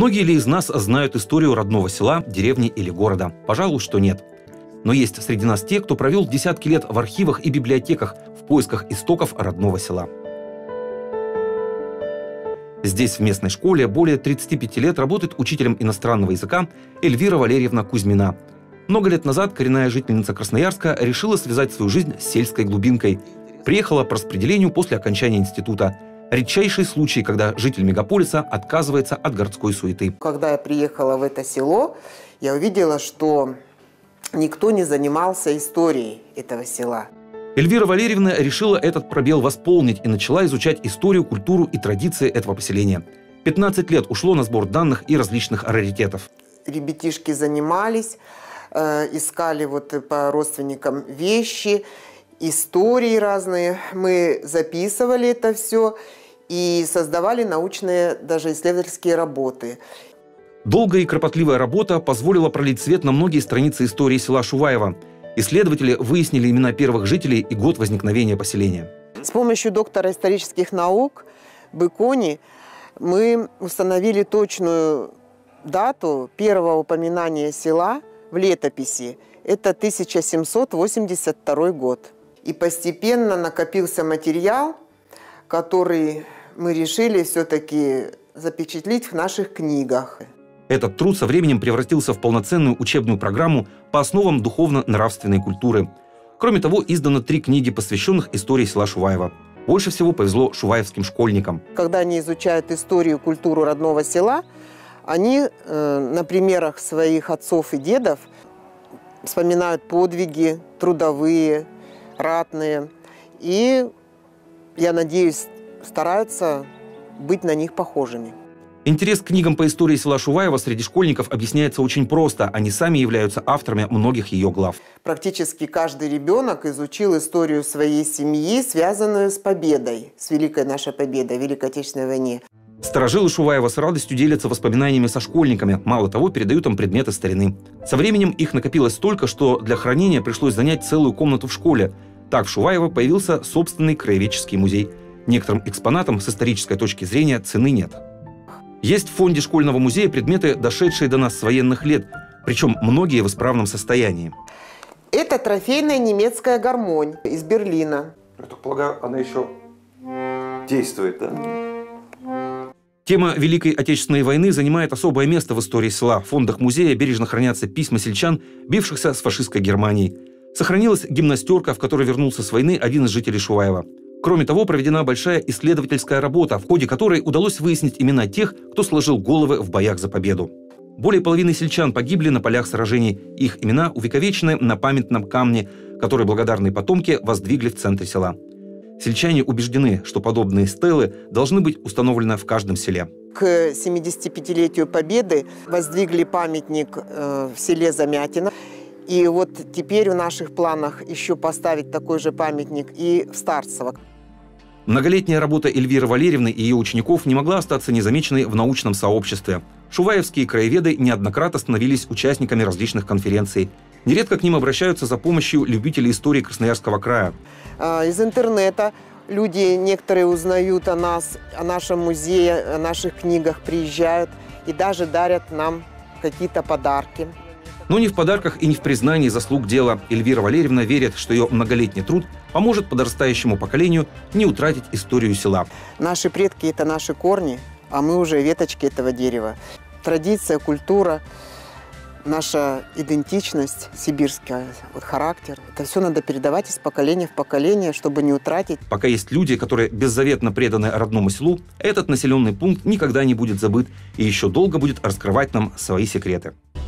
Многие ли из нас знают историю родного села, деревни или города? Пожалуй, что нет. Но есть среди нас те, кто провел десятки лет в архивах и библиотеках в поисках истоков родного села. Здесь, в местной школе, более 35 лет работает учителем иностранного языка Эльвира Валерьевна Кузьмина. Много лет назад коренная жительница Красноярска решила связать свою жизнь с сельской глубинкой. Приехала по распределению после окончания института. Редчайший случай, когда житель мегаполиса отказывается от городской суеты. Когда я приехала в это село, я увидела, что никто не занимался историей этого села. Эльвира Валерьевна решила этот пробел восполнить и начала изучать историю, культуру и традиции этого поселения. 15 лет ушло на сбор данных и различных раритетов. Ребятишки занимались, искали по родственникам вещи, истории разные. Мы записывали это все и создавали научные, даже исследовательские работы. Долгая и кропотливая работа позволила пролить свет на многие страницы истории села Шуваево. Исследователи выяснили имена первых жителей и год возникновения поселения. С помощью доктора исторических наук Быкони мы установили точную дату первого упоминания села в летописи. Это 1782 год. И постепенно накопился материал, который мы решили все-таки запечатлеть в наших книгах. Этот труд со временем превратился в полноценную учебную программу по основам духовно-нравственной культуры. Кроме того, издано 3 книги, посвященных истории села Шуваево. Больше всего повезло шуваевским школьникам. Когда они изучают историю, культуру родного села, они на примерах своих отцов и дедов вспоминают подвиги трудовые, ратные. И, я надеюсь, стараются быть на них похожими. Интерес к книгам по истории села Шуваево среди школьников объясняется очень просто. Они сами являются авторами многих ее глав. Практически каждый ребенок изучил историю своей семьи, связанную с победой, с великой нашей победой, Великой Отечественной войне. Старожилы Шуваева с радостью делятся воспоминаниями со школьниками. Мало того, передают им предметы старины. Со временем их накопилось столько, что для хранения пришлось занять целую комнату в школе. Так в Шуваево появился собственный краеведческий музей. Некоторым экспонатам с исторической точки зрения цены нет. Есть в фонде школьного музея предметы, дошедшие до нас с военных лет, причем многие в исправном состоянии. Это трофейная немецкая гармонь из Берлина. Я так полагаю, она еще действует, да? Тема Великой Отечественной войны занимает особое место в истории села. В фондах музея бережно хранятся письма сельчан, бившихся с фашистской Германией. Сохранилась гимнастерка, в которой вернулся с войны один из жителей Шуваева. Кроме того, проведена большая исследовательская работа, в ходе которой удалось выяснить имена тех, кто сложил головы в боях за победу. Более половины сельчан погибли на полях сражений. Их имена увековечены на памятном камне, который благодарные потомки воздвигли в центре села. Сельчане убеждены, что подобные стелы должны быть установлены в каждом селе. К 75-летию Победы воздвигли памятник в селе Замятино. И вот теперь в наших планах еще поставить такой же памятник и в Старцево. Многолетняя работа Эльвиры Валерьевны и ее учеников не могла остаться незамеченной в научном сообществе. Шуваевские краеведы неоднократно становились участниками различных конференций. Нередко к ним обращаются за помощью любители истории Красноярского края. Из интернета люди некоторые узнают о нас, о нашем музее, о наших книгах, приезжают и даже дарят нам какие-то подарки. Но не в подарках и не в признании заслуг дела. Эльвира Валерьевна верит, что ее многолетний труд поможет подрастающему поколению не утратить историю села. Наши предки – это наши корни, а мы уже веточки этого дерева. Традиция, культура, наша идентичность сибирская, характер – это все надо передавать из поколения в поколение, чтобы не утратить. Пока есть люди, которые беззаветно преданы родному селу, этот населенный пункт никогда не будет забыт и еще долго будет раскрывать нам свои секреты.